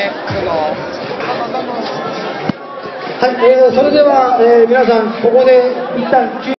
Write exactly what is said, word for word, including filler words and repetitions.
はい、えー、それでは、えー、皆さんここで一旦休